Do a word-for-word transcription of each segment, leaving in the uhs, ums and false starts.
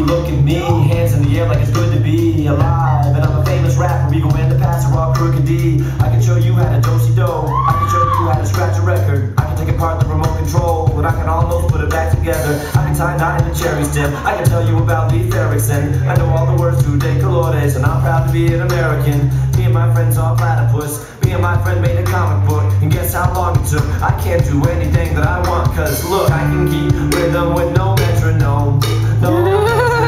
look at me, hands in the air like it's good to be alive. And I'm a famous rapper, even when the paths are all crooked D. I can show you how to do-si-do, I can show you how to scratch a record, I can take apart the remote control, but I can almost put it back together. I can tie a knot in a cherry stem, I can tell you about Leif Erikson. I know all the words to De Colores, and I'm proud to be an American. Me and my friends saw platypus, me and my friend made a comic book, and guess how long it took? I can't do anything that I want, cause look, I can keep rhythm with no metronome. No, no,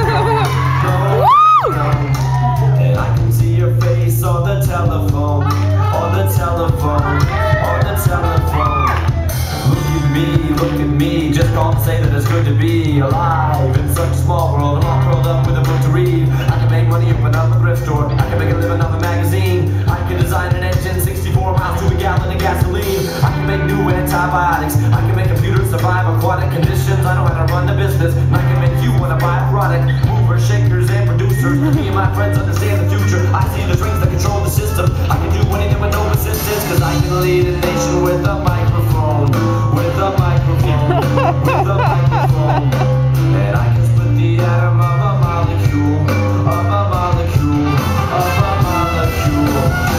no. And I can see your face on the telephone, on the telephone, on the telephone. Look at me, look at me, just call to say that it's good to be alive in such a small world. I'm all curled up with a book to read. I can make money open up a thrift store, I can make a living off a magazine. I can design an engine sixty-four miles to a gallon of gasoline. I can make new antibiotics, I can make computers survive aquatic conditions. I know how to run the business, and I can make you want to buy a product. Movers, shakers, and producers, me and my friends understand the future. I see the strings that control the system. I can do anything with no resistance, cause I can lead a nation with a microphone, with a microphone, with a microphone. And I can split the atom of a molecule, of a molecule, of a molecule.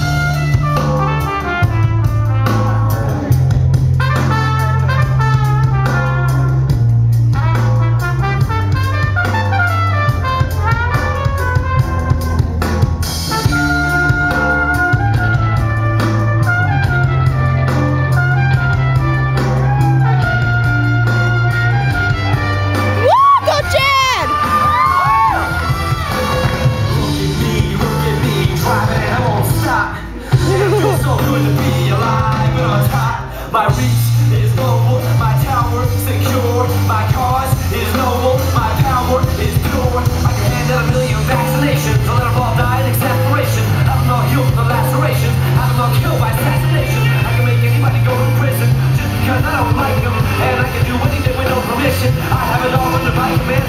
My reach is global, my tower secure, my cause is noble, my power is pure. I can hand out a million vaccinations, to let them all die in exasperation. Have them all healed from the lacerations, have them all killed by assassination. I can make anybody go to prison just because I don't like them, and I can do anything with no permission. I have it all under my command.